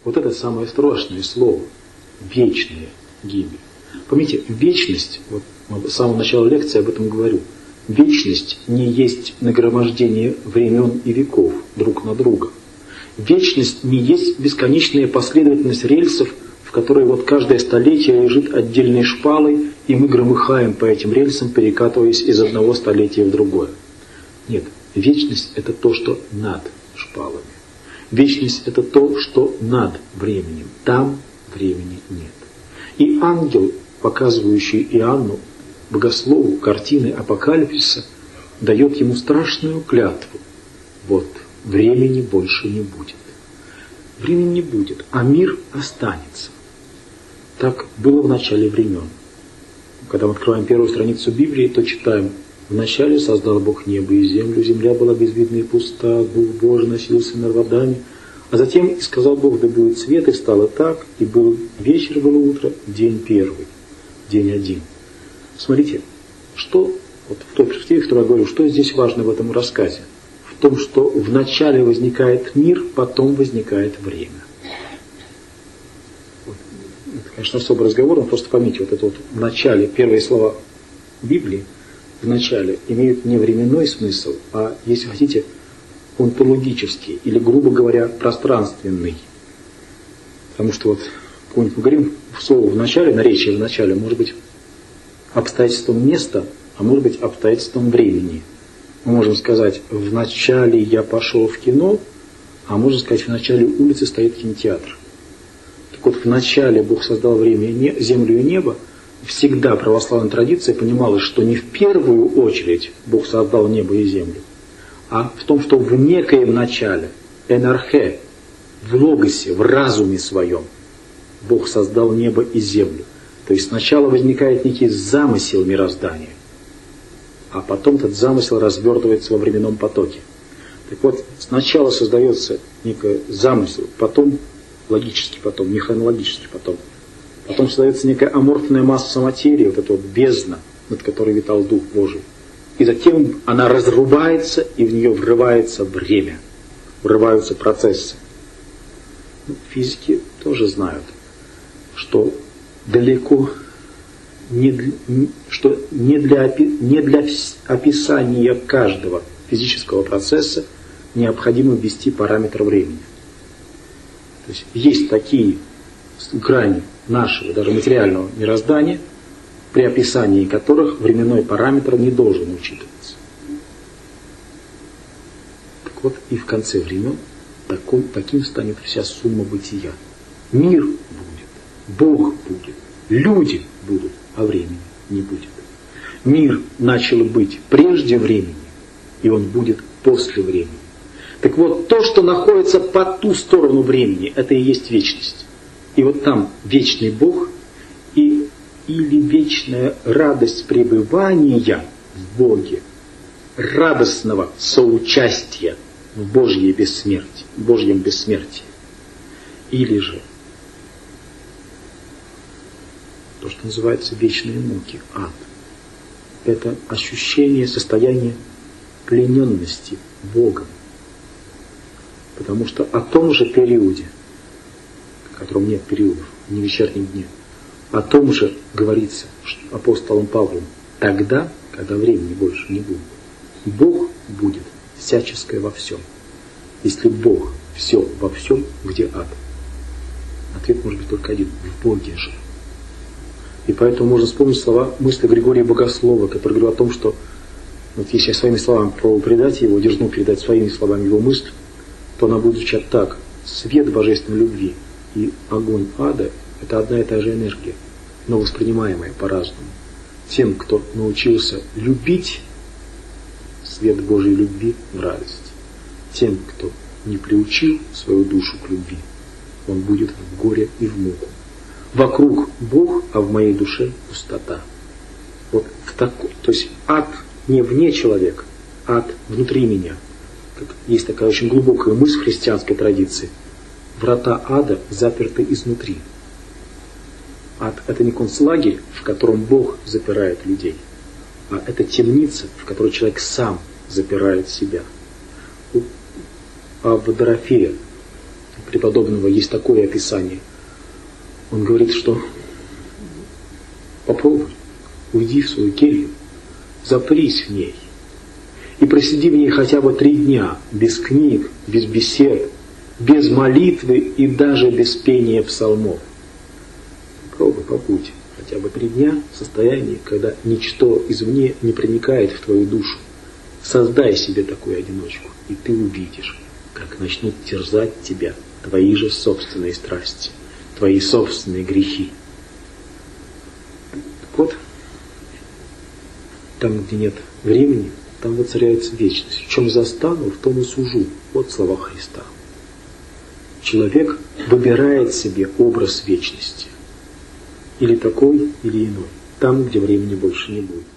Вот это самое страшное слово. Вечная гибель. Помните, вечность, вот с самого начала лекции об этом говорю, вечность не есть нагромождение времен и веков друг на друга. Вечность не есть бесконечная последовательность рельсов, в которой вот каждое столетие лежит отдельной шпалой, и мы громыхаем по этим рельсам, перекатываясь из одного столетия в другое. Нет, вечность – это то, что над шпалами. Вечность – это то, что над временем. Там времени нет. И ангел, показывающий Иоанну, богослову, картины апокалипсиса, дает ему страшную клятву. Вот, времени больше не будет. Времени не будет, а мир останется. Так было в начале времен. Когда мы открываем первую страницу Библии, то читаем: «Вначале создал Бог небо и землю, земля была безвидна и пуста, Дух Божий носился над водами. А затем и сказал Бог, да будет свет, и стало так, и был вечер, было утро, день первый, день один». Смотрите, что, вот в той перспективе, в которой я говорю, что здесь важно в этом рассказе? В том, что вначале возникает мир, потом возникает время. Вот. Это, конечно, особый разговор, но просто поймите, вот это вот в начале, первые слова Библии, в начале имеют не временной смысл, а, если хотите, онтологический, или, грубо говоря, пространственный. Потому что вот, помните, мы говорим слово в начале, наречие в начале, может быть обстоятельством места, а может быть обстоятельством времени. Мы можем сказать: в начале я пошел в кино, а можно сказать: в начале улицы стоит кинотеатр. Так вот, в начале Бог создал время, землю и небо. Всегда православная традиция понимала, что не в первую очередь Бог создал небо и землю, а в том, что в некоем начале, энархе, в логосе, в разуме своем, Бог создал небо и землю. То есть сначала возникает некий замысел мироздания, а потом этот замысел развертывается во временном потоке. Так вот, сначала создается некий замысел, потом логический потом, не хронологический потом. Потом создается некая аморфная масса материи, вот эта вот бездна, над которой витал Дух Божий. И затем она разрубается, и в нее врывается время, врываются процессы. Физики тоже знают, что далеко не для описания каждого физического процесса необходимо ввести параметр времени. То есть есть такие грани нашего, даже материального мироздания, при описании которых временной параметр не должен учитываться. Так вот, и в конце времен таким станет вся сумма бытия. Мир будет, Бог будет, люди будут, а времени не будет. Мир начал быть прежде времени, и он будет после времени. Так вот, то, что находится по ту сторону времени, это и есть вечность. И вот там вечный Бог или вечная радость пребывания в Боге, радостного соучастия в Божьем бессмертии. Или же то, что называется вечные муки, ад. Это ощущение состояния плененности Богом. Потому что о том же периоде, в котором нет периодов, не в вечернем дне, о том же говорится апостолом Павлом: тогда, когда времени больше не будет, Бог будет всяческое во всем. Если Бог все во всем, где ад? Ответ может быть только один: в Боге же. И поэтому можно вспомнить мысли Григория Богослова, который говорил о том, что вот если я своими словами пробую передать его, дерзну передать своими словами его мысль, то она будет звучать так: свет божественной любви и огонь ада – это одна и та же энергия, но воспринимаемая по-разному. Тем, кто научился любить, свет Божьей любви в радость. Тем, кто не приучил свою душу к любви, он будет в горе и в муку. Вокруг Бог, а в моей душе пустота. Вот то есть ад не вне человека, ад внутри меня. Есть такая очень глубокая мысль в христианской традиции. Врата ада заперты изнутри. Ад – это не концлагерь, в котором Бог запирает людей, а это темница, в которой человек сам запирает себя. А в Дорофея У преподобного есть такое описание. Он говорит, что попробуй, уйди в свою келью, запрись в ней и просиди в ней хотя бы 3 дня, без книг, без бесед, без молитвы и даже без пения псалмов. Попробуй, побудь хотя бы 3 дня в состоянии, когда ничто извне не проникает в твою душу. Создай себе такую одиночку, и ты увидишь, как начнут терзать тебя твои же собственные страсти, твои собственные грехи. Вот, там, где нет времени, там воцаряется вечность. В чем застану, в том и сужу. Вот слова Христа. Человек выбирает себе образ вечности. Или такой, или иной. Там, где времени больше не будет.